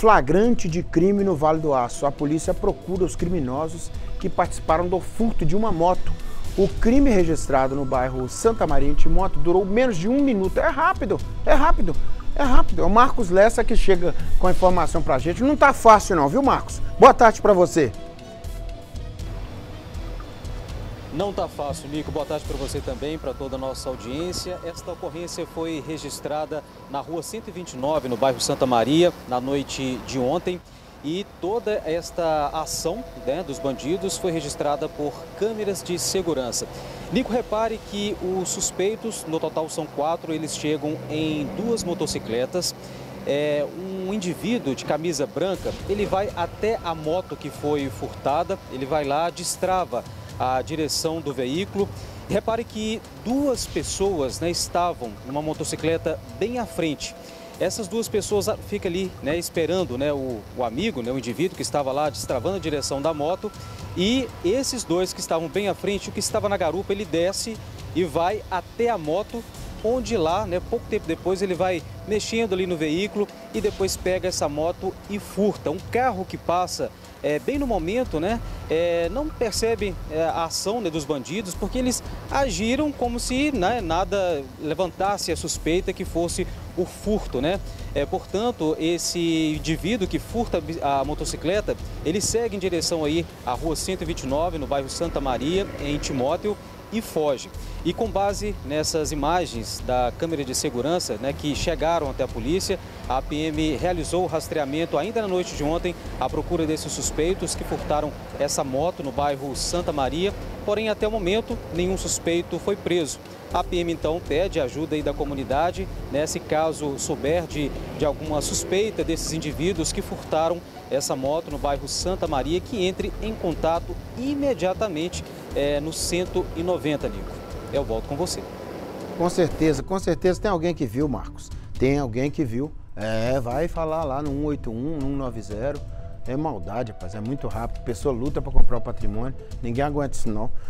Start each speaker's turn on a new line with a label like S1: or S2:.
S1: Flagrante de crime no Vale do Aço. A polícia procura os criminosos que participaram do furto de uma moto. O crime registrado no bairro Santa Maria, em Timóteo, durou menos de 1 minuto. É rápido, é rápido, é rápido. É o Marcos Lessa que chega com a informação pra gente. Não tá fácil não, viu, Marcos? Boa tarde pra você.
S2: Não tá fácil, Nico. Boa tarde para você também, para toda a nossa audiência. Esta ocorrência foi registrada na rua 129, no bairro Santa Maria, na noite de ontem. E toda esta ação, né, dos bandidos foi registrada por câmeras de segurança. Nico, repare que os suspeitos, no total são 4, eles chegam em 2 motocicletas. Um indivíduo de camisa branca, ele vai até a moto que foi furtada, ele vai lá, destrava a direção do veículo. Repare que 2 pessoas, né, estavam numa motocicleta bem à frente. Essas 2 pessoas ficam ali, né, esperando, né, o amigo, né, o indivíduo que estava lá destravando a direção da moto. E esses 2 que estavam bem à frente, o que estava na garupa, ele desce e vai até a moto, onde lá, né, pouco tempo depois, ele vai mexendo ali no veículo e depois pega essa moto e furta. Um carro que passa bem no momento, né, não percebe a ação, né, dos bandidos, porque eles agiram como se, né, nada levantasse a suspeita que fosse o furto, né? Portanto, esse indivíduo que furta a motocicleta, ele segue em direção aí à rua 129, no bairro Santa Maria, em Timóteo, e foge. E com base nessas imagens da câmera de segurança, né, que chegaram até a polícia, a PM realizou o rastreamento ainda na noite de ontem à procura desses suspeitos que furtaram essa moto no bairro Santa Maria, porém até o momento nenhum suspeito foi preso. A PM então pede ajuda aí da comunidade, né, se caso souber de alguma suspeita desses indivíduos que furtaram essa moto no bairro Santa Maria, que entre em contato imediatamente no 190, Nico. Eu volto com você.
S1: Com certeza tem alguém que viu, Marcos. Tem alguém que viu. Vai falar lá no 181, no 190. É maldade, rapaz, é muito rápido. A pessoa luta para comprar o patrimônio, ninguém aguenta isso não.